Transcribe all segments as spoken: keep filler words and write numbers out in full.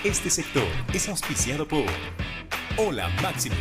Este sector es auspiciado por Hola Maximus.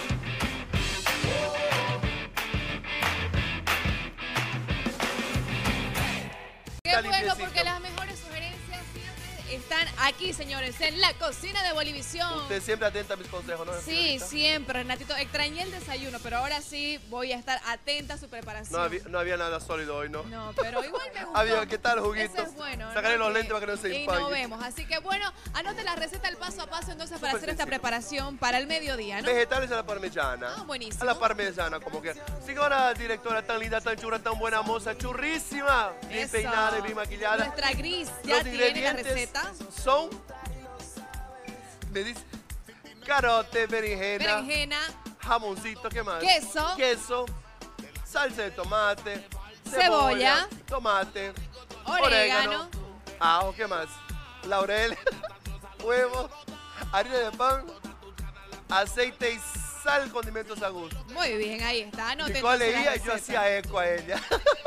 Qué bueno, porque las mejores sugerencias siempre están aquí, señores, en la cocina de Bolivisión. Usted siempre atenta a mis consejos, ¿no? Sí, señorita? siempre, Renatito. Extrañé el desayuno, pero ahora sí voy a estar atenta a su preparación. No había, no había nada sólido hoy, ¿no? No, pero igual me gustó. Había, ¿qué tal, juguitos? Eso es bueno. Sacaré ¿no? los Que- lentes para que no se Y empañen. nos vemos. Así que, bueno, anote la receta el paso a paso entonces para Súper hacer esta sencillo. preparación para el mediodía, ¿no? Vegetales a la parmesana. Ah, buenísimo. A la parmesana, como que. Señora directora, tan linda, tan churra, tan buena moza, churrísima. Bien Eso. peinada y bien maquillada. Nuestra Gris ya Los tiene la ingredientes receta. son, me dice, carote, berenjena, Berenjena, jamoncito, ¿qué más? Queso. Queso, salsa de tomate, Cebolla. tomate, orégano, ajo, ¿qué más? Laurel, huevo, harina de pan, aceite y sal, condimentos a gusto. Muy bien, ahí está. Anote Nicole entonces la leía y yo receta. hacía eco a ella.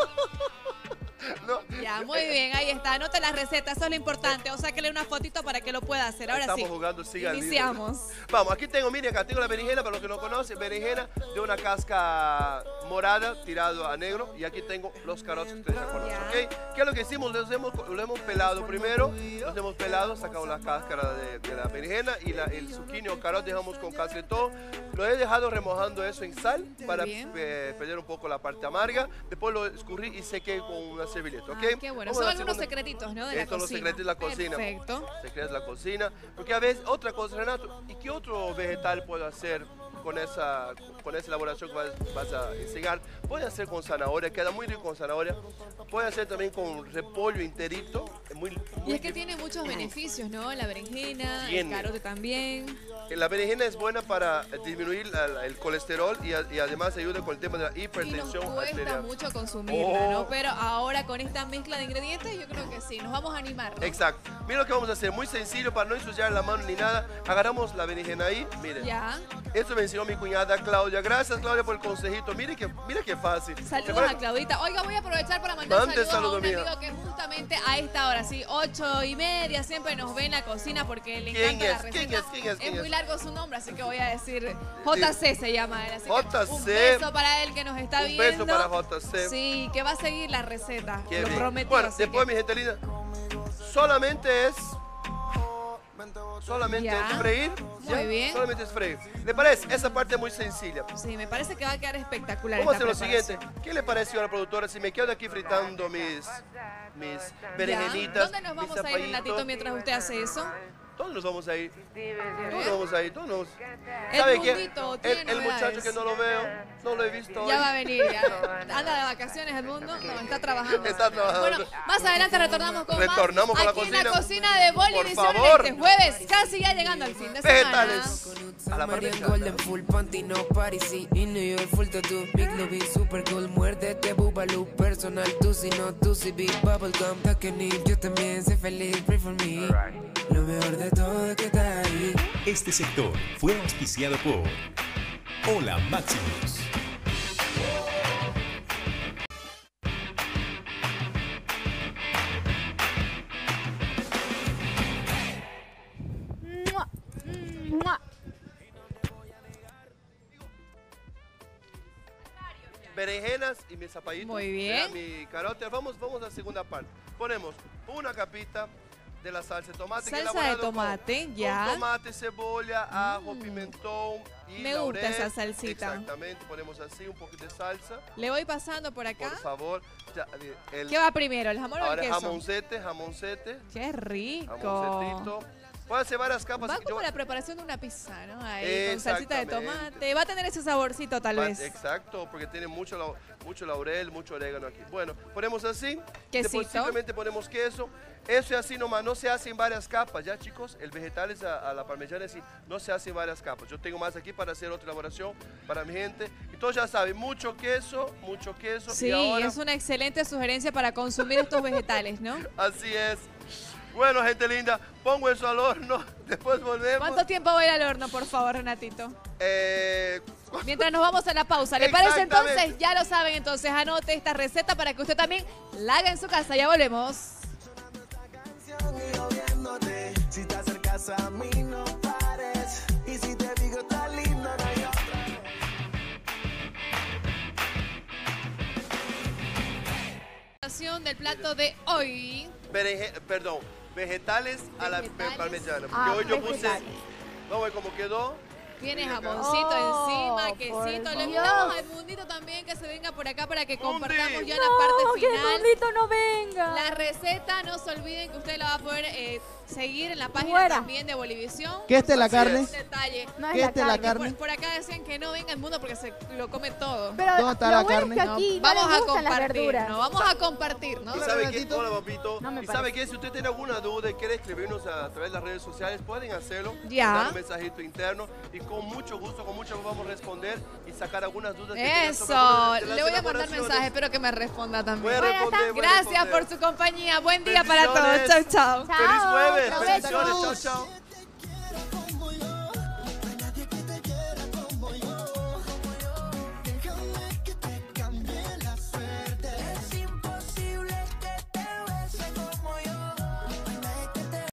¿No? Ya, muy bien, ahí está. Anote la receta, eso es lo importante. O sáquele una fotito para que lo pueda hacer. Ahora Estamos sí. jugando siga libre. Iniciamos. Vamos, aquí tengo, miren, acá tengo la berenjena, para los que no conocen, berenjena de una casca morada tirado a negro, y aquí tengo los carotes que ustedes ya conocen, Ya. ¿ok? ¿Qué es lo que hicimos? Los hemos, lo hemos pelado primero, los hemos pelado, sacamos la cáscara de, de la berenjena y la, el zucchini o carote dejamos con cáscara y todo. Lo he dejado remojando eso en sal para bien. eh, perder un poco la parte amarga. Después lo escurrí y sequé con una servilleta, ¿ok? Ah, qué bueno. Vamos Son a la algunos segunda- secretitos, ¿no? De la Estos son los cocina. secretos de la cocina. Perfecto. Secretos de la cocina. Porque a veces, otra cosa, Renato, ¿y qué otro vegetal puedo hacer con esa, con esa elaboración que vas, vas a enseñar? Puede hacer con zanahoria, queda muy rico con zanahoria. Puede hacer también con repollo enterito. es Muy, Y muy es que tiene muchos beneficios, ¿no? La berenjena, el Tiene. carote también. La berenjena es buena para disminuir la- el colesterol y, a- y además ayuda con el tema de la Y nos hipertensión cuesta arterial. mucho consumirla, Oh. ¿no? Pero ahora con esta mezcla de ingredientes yo creo que sí, nos vamos a animar, ¿no? Exacto. Mira lo que vamos a hacer, muy sencillo para no ensuciar la mano ni nada. Agarramos la berenjena ahí, miren. Ya. Esto me enseñó mi cuñada Claudia. Gracias, Claudia, por el consejito. Mire que, mire qué fácil. ¿Se Saludos acuerdan? a Claudita. Oiga, voy a aprovechar para mandar Mande saludos saludo a un mío. amigo que justamente a esta hora, sí, ocho y media, siempre nos ve en la cocina porque le ¿Quién encanta la es? receta. ¿Quién es? ¿Quién es? ¿Quién muy es? largo su nombre, así que voy a decir J C se llama él. Así que J C. un beso para él que nos está Un viendo. beso para J C. Sí, que va a seguir la receta. Qué lo bien. prometió. Bueno, así después, que- mi gente linda, solamente es... Solamente Ya. es freír. Muy ¿ya? bien. Solamente es freír. ¿Le parece? Esa parte es muy sencilla. Sí, me parece que va a quedar espectacular. Vamos a esta hacer lo siguiente. preparación. ¿Qué le pareció a la productora si me quedo aquí fritando mis, mis berenjenitas? ¿Dónde nos mis vamos a ir, zapallitos? Renatito, mientras usted hace eso? ¿Dónde nos vamos a ir? A ¿Dónde ver. nos vamos a ir? ¿Dónde nos... El ¿Sabe qué? Mundito El, tiene el muchacho novedades. que no lo veo, no lo he visto hoy. Ya va a venir, ya. Anda de vacaciones el mundo. No, está trabajando. Está trabajando. Bueno, más adelante retornamos con Retornamos más con la aquí en la cocina. cocina de Bolivisión Por favor. este jueves, casi ya llegando al fin de semana. Vegetales. A la Marian parmesana. Golden, full panty, no party, in New York, full tattoo, big lobby, super cool, muérdete, bubaloo, personal, tú si no, tú si big bubblegum, takenil, yo también sé feliz, pray for me, lo mejor de todo es que está ahí. Este sector fue auspiciado por Hola Maximus. ¡Mua! ¡Mua! Berenjenas y mis zapallitos. Muy bien. ya, Mi carote. Vamos, vamos a la segunda parte. Ponemos una capita de la salsa de tomate. que he Salsa de elaborado con- tomate, con ya. tomate, cebolla, ajo, pimentón y Me gusta laurel. esa salsita. Exactamente. Ponemos así un poquito de salsa. Le voy pasando por acá. Por favor. Ya, el, ¿Qué va primero, el jamón o el ahora queso? jamoncete, jamoncete. ¡Qué rico! Jamoncetito. Puede hacer varias capas. Va Yo- como la preparación de una pizza, ¿no? Ahí, con salsita de Exactamente. tomate. Va a tener ese saborcito, tal Va- vez. Exacto, porque tiene mucho, lau- mucho laurel, mucho orégano aquí. Bueno, ponemos así. Quesito. Después simplemente ponemos queso. Eso es así nomás, no se hace en varias capas, ¿ya, chicos? El vegetal es a, a la parmesana así, no se hace en varias capas. Yo tengo más aquí para hacer otra elaboración para mi gente. Entonces ya saben, mucho queso, mucho queso. Sí, y ahora, es una excelente sugerencia para consumir estos vegetales, ¿no? así es. Bueno, gente linda, pongo eso al horno, después volvemos. ¿Cuánto tiempo va a ir al horno, por favor, Renatito? Eh, Mientras nos vamos a la pausa. ¿Le parece Exactamente. entonces? Ya lo saben, entonces anote esta receta para que usted también la haga en su casa. Ya volvemos. Si te acercas a descripción del plato de hoy. Berenje, perdón, vegetales, a la Vegetales. parmesana. Porque Ah, hoy yo puse, vegetales. vamos a ver cómo quedó. Tiene Mira acá. jamoncito Oh, encima, por quesito. Le Dios. invitamos al Mundito también que se venga por acá para que Mundi. compartamos ya No, la parte que el final. Mundito no venga. La receta, no se olviden que usted la va a poder eh, seguir en la página Fuera. también de Bolivisión. ¿Qué es la Así carne? es. Un detalle. No es ¿Qué la es de la carne. carne? Por, por acá decían que no venga el mundo porque se lo come todo. Pero ¿Dónde está lo la bueno carne? es que No, aquí no, vamos les a gustan las compartir, verduras. no, vamos a compartir, ¿no? ¿Y Hola, sabe qué? Renatito. Hola, papito. No me ¿Y sabe parece. qué? Si usted tiene alguna duda y quiere escribirnos a través de las redes sociales, pueden hacerlo. Ya. Dar un mensajito interno y con mucho gusto, con mucho gusto vamos a responder y sacar algunas dudas que tengan Eso, sobre de las le voy a mandar elaboraciones. mensaje, espero que me responda también. Voy a Bueno, responder, está. voy a Gracias responder. por su compañía, buen día para todos, Bendiciones. chau chau. Chao, ¡Feliz jueves! provecho. ¡Bendiciones! ¡Chao, chao!